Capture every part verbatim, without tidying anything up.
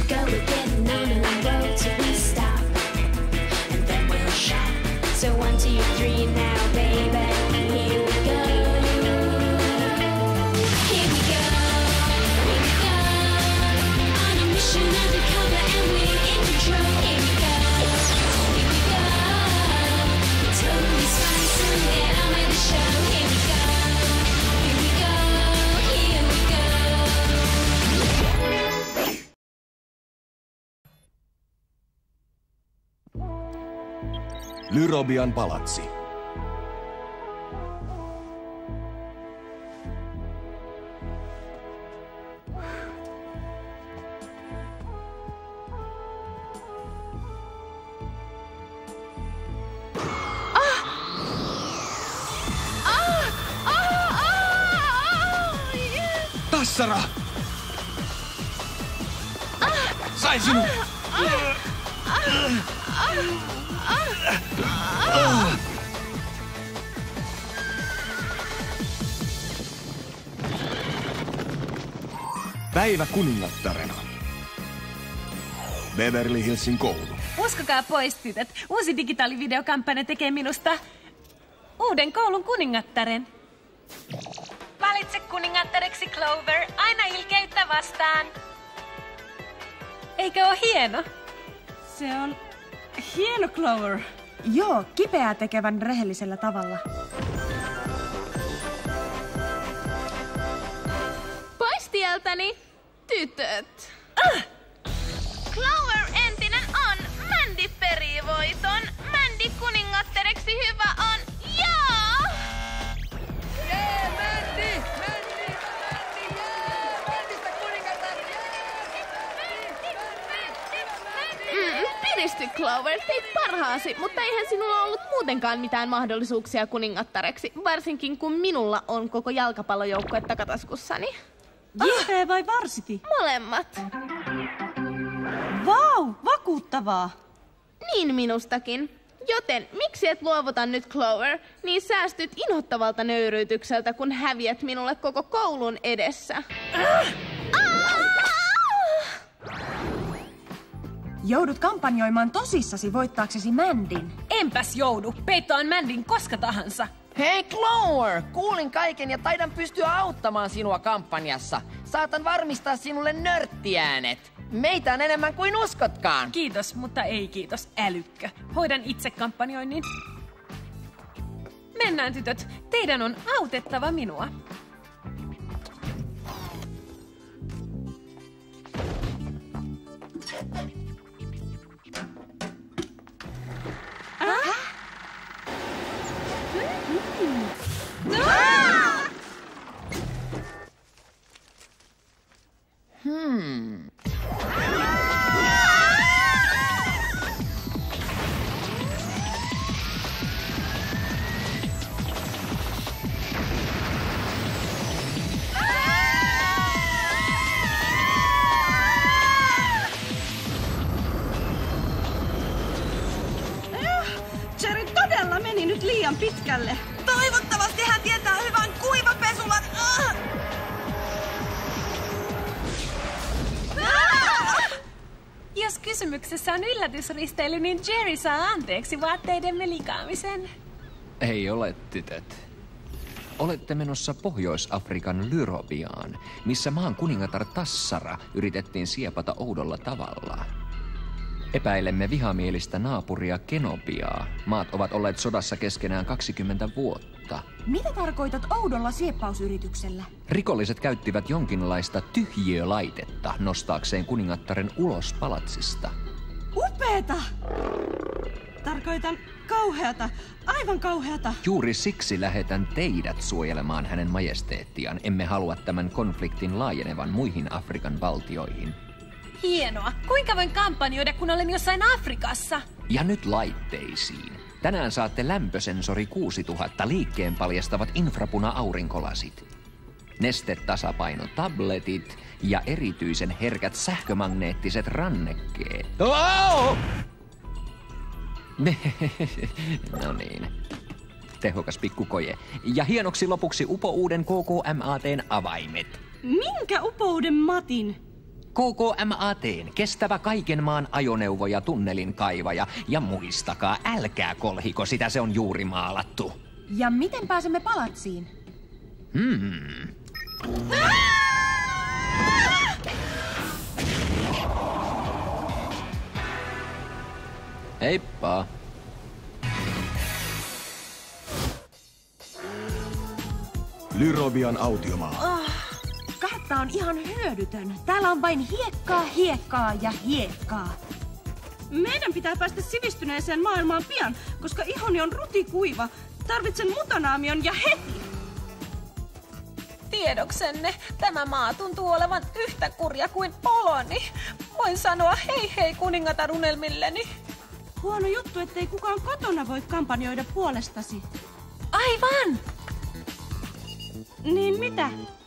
go, we're getting on a road till we stop, and then we'll shop. So one, two, three now, baby, here we go. Here we go, here we go, on a mission undercover and we're in control. Here we go, here we go, we're totally spice and get on with the show. Here we go, here we go, here we go. Lyrobian palatsi. Tassara! Sain sinut! Päivä kuningattarena. Beverly Hillsin koulu. Uskokaa pois, tytöt. Uusi digitaalivideokampanja tekee minusta uuden koulun kuningattaren. Valitse kuningattareksi, Clover. Aina ilkeyttä vastaan. Eikö oo hieno? Se on hieno, Clover. Joo, kipeää tekevän rehellisellä tavalla. Pois tieltäni, tytöt. Ah! Clover entinen on. Mandy perii voiton. Mandy kuningattareksi hyvä on. Joo! Jee, Mandy! Mandy! Mandy! Jee! Mandystä kuningatar! Mm, piristy, Clover. Teit parhaasi, mutta eihän sinulla ollut muutenkaan mitään mahdollisuuksia kuningattareksi. Varsinkin kun minulla on koko jalkapallojoukkue takataskussani. J P vai Varsity? Molemmat. Vau, vakuuttavaa. Niin minustakin. Joten miksi et luovuta nyt, Clover? Niin säästyt inhottavalta nöyryytykseltä, kun häviät minulle koko koulun edessä. Ah! Joudut kampanjoimaan tosissasi voittaaksesi Mandyn. Enpäs joudu. Peittoan Mandyn koska tahansa. Hei Clover! Kuulin kaiken ja taidan pystyä auttamaan sinua kampanjassa. Saatan varmistaa sinulle nörttiäänet. Meitä on enemmän kuin uskotkaan. Kiitos, mutta ei kiitos, älykkö. Hoidan itse kampanjoinnin. Mennään, tytöt. Teidän on autettava minua. Äh? Hmm. Jerry todella meni nyt liian pitkälle. Toivottavasti hän tietää hyvän kuivapesulan. Ah! Jos kysymyksessä on yllätysristeily, niin Jerry saa anteeksi vaatteidemme likaamisen. Ei ole, tytöt. Olette menossa Pohjois-Afrikan Lyrobiaan, missä maan kuningatar Tassara yritettiin siepata oudolla tavalla. Epäilemme vihamielistä naapuria Kenobiaa. Maat ovat olleet sodassa keskenään kaksikymmentä vuotta. Mitä tarkoitat oudolla sieppausyrityksellä? Rikolliset käyttivät jonkinlaista tyhjiölaitetta nostaakseen kuningattaren ulos palatsista. Upeeta! Tarkoitan kauheata, aivan kauheata. Juuri siksi lähetän teidät suojelemaan hänen majesteettiaan. Emme halua tämän konfliktin laajenevan muihin Afrikan valtioihin. Hienoa. Kuinka voin kampanjoida, kun olen jossain Afrikassa? Ja nyt laitteisiin. Tänään saatte lämpösensori kuusituhatta liikkeen paljastavat infrapuna-aurinkolasit, nestetasapainotabletit ja erityisen herkät sähkömagneettiset rannekkeet. Oh! No niin. Tehokas pikkukoje. Ja hienoksi lopuksi upouuden K K M A T:n avaimet. Minkä upouden Matin? K K M A T:n kestävä kaiken maan ajoneuvo ja tunnelin kaivaja. Ja muistakaa, älkää kolhiko sitä, se on juuri maalattu. Ja miten pääsemme palatsiin? Hmm. Heippa. Lyrobian autiomaa. Oh, kartta on ihan hyödytön. Täällä on vain hiekkaa, hiekkaa ja hiekkaa. Meidän pitää päästä sivistyneeseen maailmaan pian, koska ihoni on rutikuiva. Tarvitsen mutanaamion ja heti. Tiedoksenne, tämä maa tuntuu olevan yhtä kurja kuin oloni. Voin sanoa hei hei kuningatar unelmilleni. Huono juttu, ettei kukaan kotona voi kampanjoida puolestasi. Aivan! Niin mitä?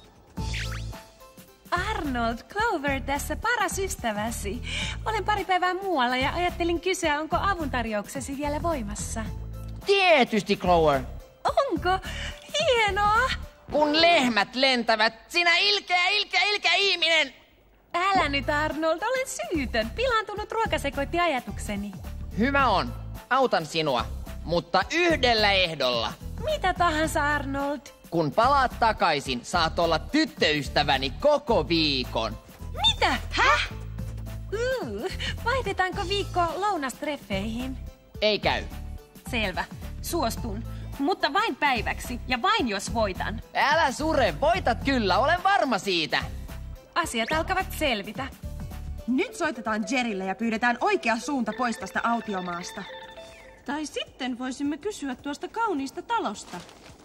Arnold, Clover tässä paras ystäväsi. Olen pari päivää muualla ja ajattelin kysyä, onko avuntarjouksesi vielä voimassa. Tietysti, Clover. Onko? Hienoa! Kun lehmät lentävät, sinä ilkeä, ilkeä, ilkeä ihminen! Älä nyt, Arnold, olen syytön. Pilaantunut ruoka sekoitti ajatukseni. Hyvä on. Autan sinua. Mutta yhdellä ehdolla. Mitä tahansa, Arnold. Kun palaat takaisin, saat olla tyttöystäväni koko viikon. Mitä? Häh? Uh, vaihdetaanko viikko lounastreffeihin? Ei käy. Selvä. Suostun. Mutta vain päiväksi ja vain jos voitan. Älä sure, voitat kyllä, olen varma siitä. Asiat alkavat selvitä. Nyt soitetaan Jerrylle ja pyydetään oikea suunta pois tästä autiomaasta. Tai sitten voisimme kysyä tuosta kauniista talosta.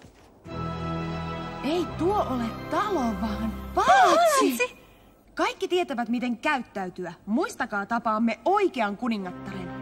Ei tuo ole talo, vaan palatsi! Kaikki tietävät, miten käyttäytyä. Muistakaa, tapaamme oikean kuningattaren.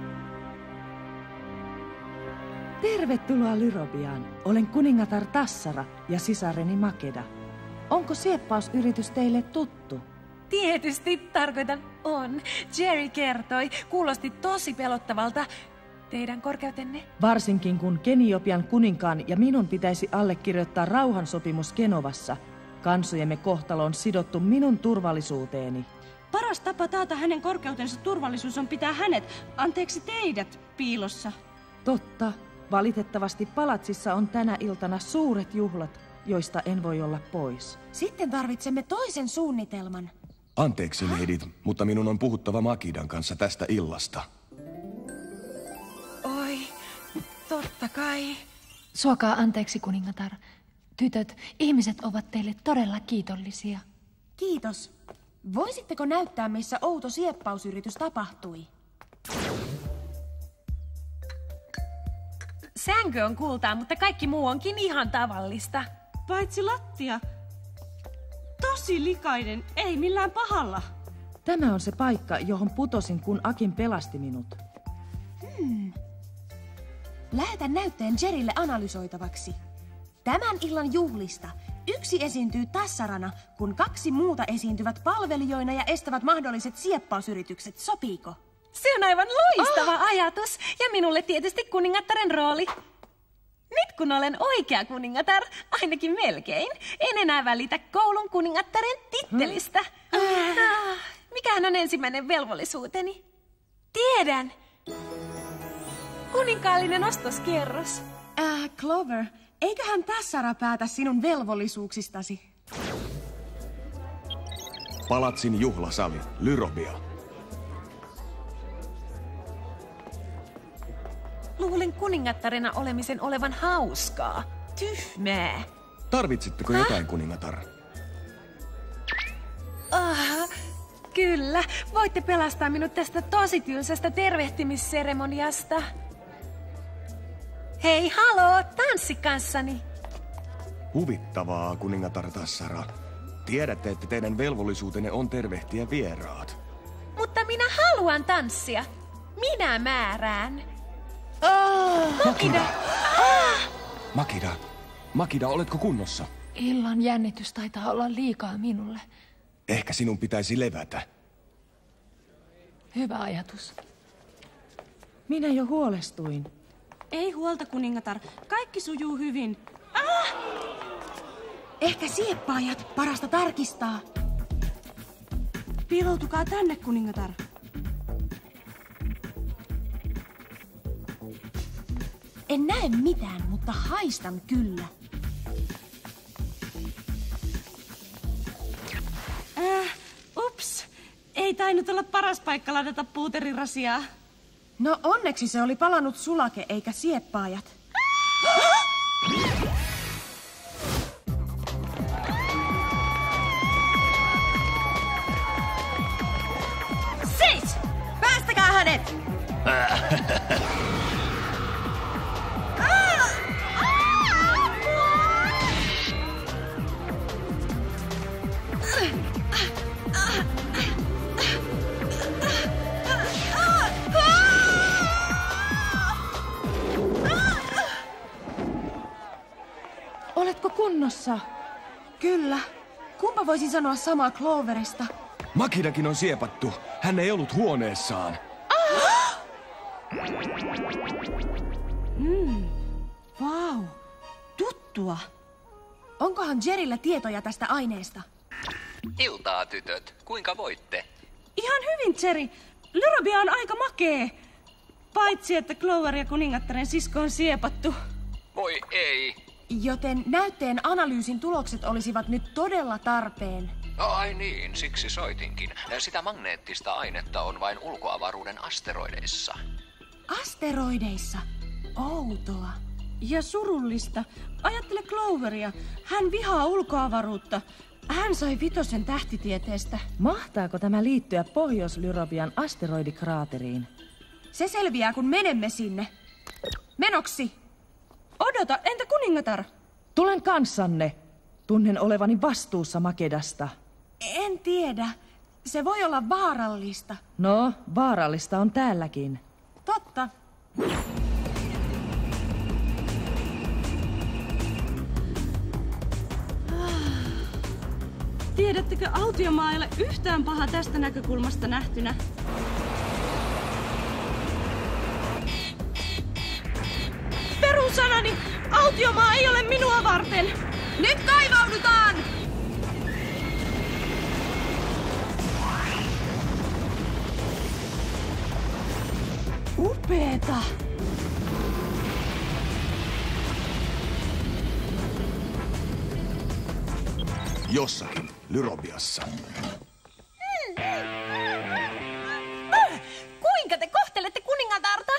Tervetuloa Lyrobiaan. Olen kuningatar Tassara ja sisareni Makeda. Onko sieppausyritys teille tuttu? Tietysti tarkoitan on. Jerry kertoi. Kuulosti tosi pelottavalta. Teidän korkeutenne? Varsinkin kun Keniopian kuninkaan ja minun pitäisi allekirjoittaa rauhansopimus Genovassa. Kansojemme kohtalo on sidottu minun turvallisuuteeni. Paras tapa taata hänen korkeutensa turvallisuus on pitää hänet, anteeksi teidät, piilossa. Totta. Valitettavasti palatsissa on tänä iltana suuret juhlat, joista en voi olla pois. Sitten tarvitsemme toisen suunnitelman. Anteeksi, leidit, mutta minun on puhuttava Makidan kanssa tästä illasta. Oi, totta kai. Suokaa anteeksi, kuningatar. Tytöt, ihmiset ovat teille todella kiitollisia. Kiitos. Voisitteko näyttää, missä outo sieppausyritys tapahtui? Sänky on kultaa, mutta kaikki muu onkin ihan tavallista. Paitsi lattia. Tosi likainen, ei millään pahalla. Tämä on se paikka, johon putosin, kun Akin pelasti minut. Hmm. Lähetän näytteen Jerrylle analysoitavaksi. Tämän illan juhlista yksi esiintyy Tassarana, kun kaksi muuta esiintyvät palvelijoina ja estävät mahdolliset sieppausyritykset. Sopiiko? Se on aivan loistava oh. ajatus. Ja minulle tietysti kuningattaren rooli. Nyt kun olen oikea kuningatar, ainakin melkein, en enää välitä koulun kuningattaren tittelistä. Hmm. Ah, mikähän on ensimmäinen velvollisuuteni? Tiedän. Kuninkaallinen ostoskierros. Äh, Clover, eiköhän Tassara päätä sinun velvollisuuksistasi? Palatsin juhlasali, Lyrobia. Luulen kuningattarena olemisen olevan hauskaa. Tyhmää. Tarvitsitteko jotain, kuningatar? Ah, kyllä. Voitte pelastaa minut tästä tosi tylsästä tervehtimisseremoniasta. Hei, haloo, tanssi kanssani. Huvittavaa, kuningatar Tassara. Tiedätte, että teidän velvollisuutenne on tervehtiä vieraat. Mutta minä haluan tanssia. Minä määrään. Oh. Makida! Ah! Makida! Makida, oletko kunnossa? Illan jännitys taitaa olla liikaa minulle. Ehkä sinun pitäisi levätä. Hyvä ajatus. Minä jo huolestuin. Ei huolta, kuningatar. Kaikki sujuu hyvin. Ah! Ehkä sieppaajat, parasta tarkistaa. Piiloutukaa tänne, kuningatar. En näe mitään, mutta haistan kyllä. Äh, ups. Ei tainnut olla paras paikka ladata puuterirasiaa. No onneksi se oli palannut sulake eikä sieppaajat. Seis! Päästäkää hänet! Oletko kunnossa? Kyllä. Kumpa voisin sanoa samaa Cloverista? Makidakin on siepattu. Hän ei ollut huoneessaan. Mm. Vau. Tuttua. Onkohan Jerryllä tietoja tästä aineesta? Iltaa, tytöt. Kuinka voitte? Ihan hyvin, Jerry. Lyrobia on aika makee. Paitsi, että Clover ja kuningattaren sisko on siepattu. Voi ei. Joten näytteen analyysin tulokset olisivat nyt todella tarpeen. Ai niin, siksi soitinkin. Sitä magneettista ainetta on vain ulkoavaruuden asteroideissa. Asteroideissa? Outoa. Ja surullista. Ajattele Cloveria. Hän vihaa ulkoavaruutta. Hän sai vitosen tähtitieteestä. Mahtaako tämä liittyä Pohjois-Lyrobian asteroidikraateriin? Se selviää, kun menemme sinne. Menoksi! Odota, entä kuningatar? Tulen kanssanne. Tunnen olevani vastuussa Makedasta. En tiedä. Se voi olla vaarallista. No, vaarallista on täälläkin. Totta. Tiedättekö, autiomaa ei ole yhtään paha tästä näkökulmasta nähtynä. Perusanani, autiomaa ei ole minua varten. Nyt kaivaudutaan! Upeeta! Jossakin Lyrobiassa. Kuinka te kohtelette kuningatarta?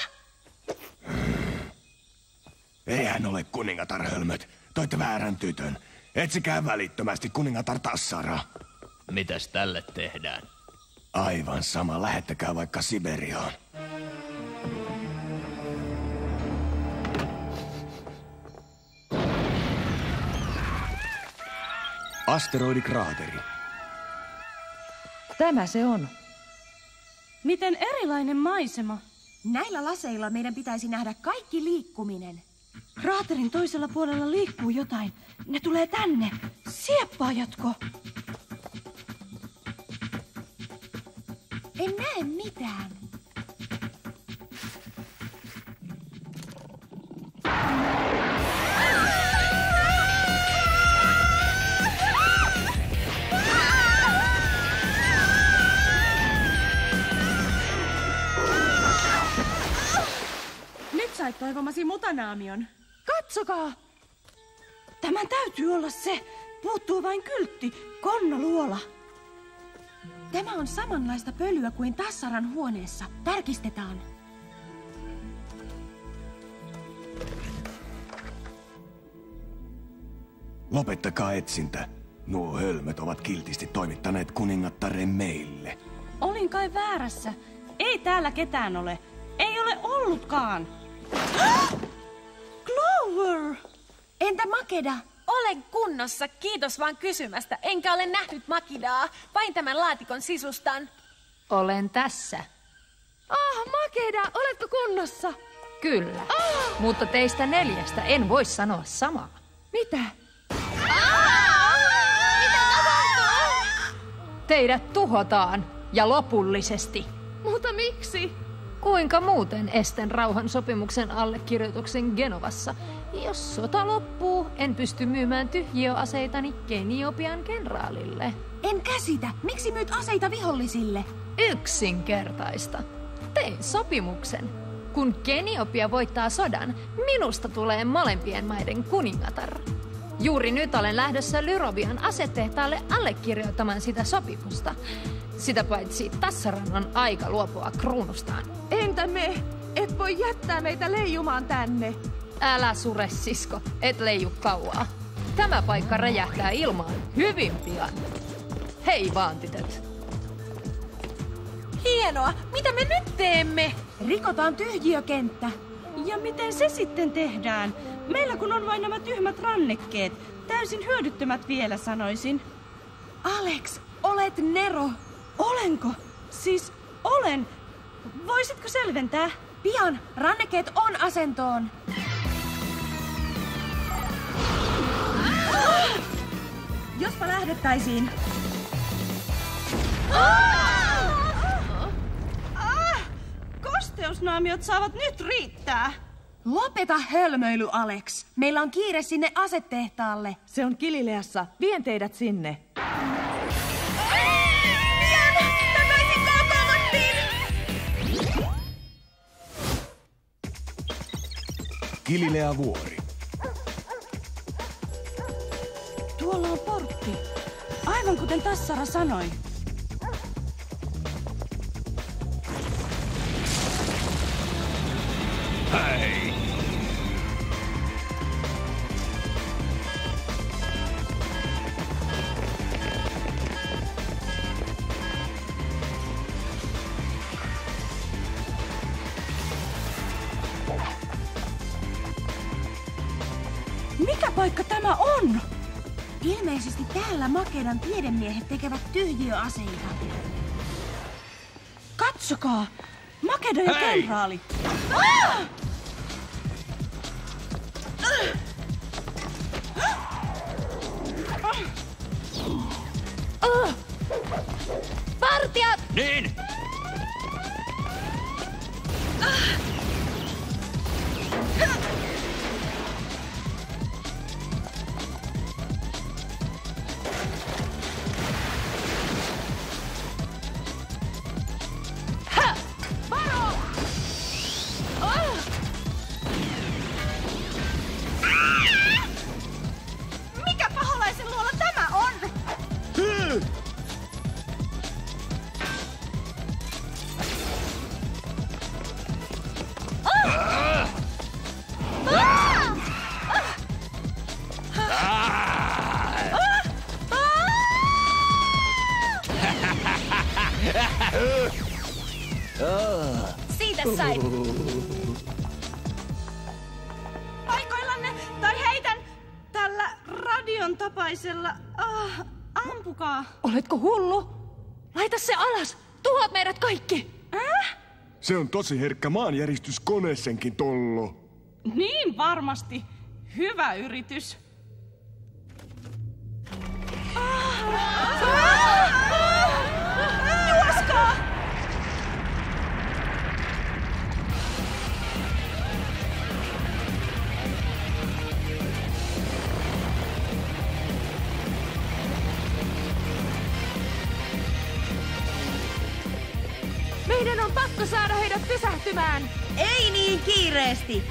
Ei hän ole kuningatar, hölmöt. Toitte väärän tytön. Etsikää välittömästi kuningatar Tassara. Mitäs tälle tehdään? Aivan sama. Lähettäkää vaikka Siberiaan. Asteroidikraateri. Tämä se on. Miten erilainen maisema. Näillä laseilla meidän pitäisi nähdä kaikki liikkuminen. Kraaterin toisella puolella liikkuu jotain. Ne tulee tänne. Sieppaajatko? En näe mitään. Nyt sait toivomasi mutanaamion. Katsokaa! Tämän täytyy olla se. Puuttuu vain kyltti. Konnaluola. Tämä on samanlaista pölyä kuin Tassaran huoneessa. Tarkistetaan. Lopettakaa etsintä. Nuo hölmöt ovat kiltisti toimittaneet kuningattaren meille. Olin kai väärässä. Ei täällä ketään ole. Ei ole ollutkaan. Clover! Entä Makeda? Olen kunnossa, kiitos vaan kysymästä. Enkä ole nähnyt Makidaa, vain tämän laatikon sisustan. Olen tässä. Ah, Makeda, oletko kunnossa? Kyllä, ah! Mutta teistä neljästä en voi sanoa samaa. Mitä? Ah! Mitä tapahtuu? Teidät tuhotaan, ja lopullisesti. Mutta miksi? Kuinka muuten estän rauhansopimuksen allekirjoituksen Genovassa? Jos sota loppuu, en pysty myymään tyhjiöaseitani Keniopian kenraalille. En käsitä. Miksi myyt aseita vihollisille? Yksinkertaista. Tein sopimuksen. Kun Keniopia voittaa sodan, minusta tulee molempien maiden kuningatar. Juuri nyt olen lähdössä Lyrobian asetehtaalle allekirjoittamaan sitä sopimusta. Sitä paitsi Tassaran on aika luopua kruunustaan. Entä me? Et voi jättää meitä leijumaan tänne. Älä sure, sisko, et leiju kauaa. Tämä paikka räjähtää ilmaan hyvin pian. Hei vaan, tytöt. Hienoa! Mitä me nyt teemme? Rikotaan tyhjiökenttä. Ja miten se sitten tehdään? Meillä kun on vain nämä tyhmät rannekkeet. Täysin hyödyttömät vielä, sanoisin. Alex, olet Nero. Olenko? Siis olen. Voisitko selventää? Pian, rannekkeet on asentoon. Ah! Jospa lähdettäisiin. Ah! Ah! Kosteusnaamiot saavat nyt riittää. Lopeta hölmöily, Alex. Meillä on kiire sinne asetehtaalle. Se on Galileassa. Vien teidät sinne. Galilea vuori. Tuolla on portti. Aivan kuten Tassara sanoi. Hei! Mikä paikka tämä on? Ilmeisesti täällä Makedan tiedemiehet tekevät tyhjiöaseita. Katsokaa! Makeda ja Hei! kenraali! Ah! Oh! Vartijat! Niin! Mikä paholaisen luola tämä on? Siitä sai. Paikoillanne tai heitän tällä radion tapaisella. Ah, ampukaa. Oletko hullu? Laita se alas! Tuhoat meidät kaikki! Äh? Se on tosi herkkä maanjäristyskone senkin tollo. Niin varmasti. Hyvä yritys. Ah! Ah! Juoskaa! Meidän on pakko saada heidät pysähtymään. Ei niin kiireesti.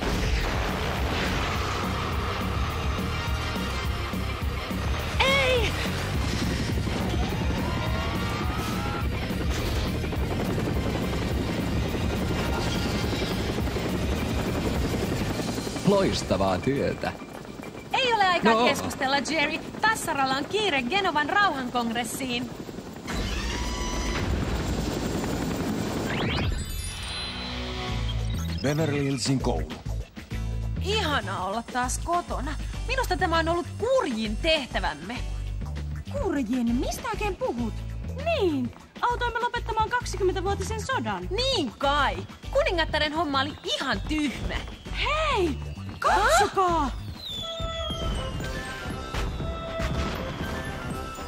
Ei! Loistavaa työtä. Ei ole aikaa No. keskustella, Jerry. Tassaralla on kiire Genovan rauhankongressiin. Beverly Hillsin koulu. Ihanaa olla taas kotona. Minusta tämä on ollut kurjin tehtävämme. Kurjin, mistä oikein puhut? Niin, autoimme lopettamaan kaksikymmenvuotisen sodan. Niin kai. Kuningattaren homma oli ihan tyhmä. Hei, katsokaa!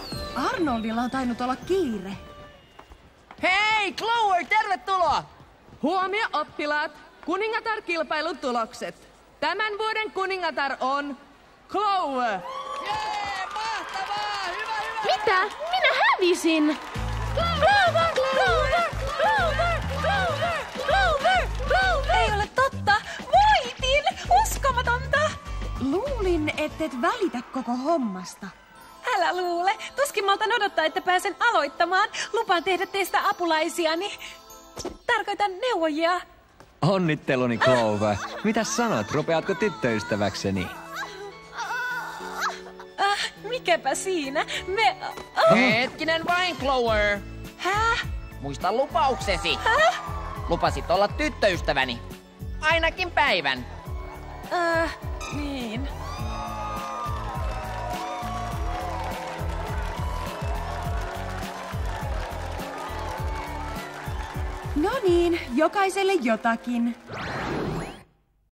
Arnoldilla on tainnut olla kiire. Hei, Clover, tervetuloa! Huomio oppilaat, kuningatar-kilpailun tulokset. Tämän vuoden kuningatar on Clover. Jee, mahtavaa! Hyvä, hyvä! Mitä? Minä hävisin! Clover! Clover! Clover! Clover! Clover! Clover! Ei ole totta! Voitin! Uskomatonta! Luulin, ettet välitä koko hommasta. Älä luule. Tuskin maltan odottaa, että pääsen aloittamaan. Lupaan tehdä teistä apulaisiani. Tarkoitan neuvojia. Onnitteluni, Clover. Mitäs sanot, rupeatko tyttöystäväkseni? Ah, mikäpä siinä? Me... Oh. Hetkinen vain, Clover. Häh? Muista lupauksesi. Häh? Lupasit olla tyttöystäväni. Ainakin päivän. Äh, niin. No niin, jokaiselle jotakin.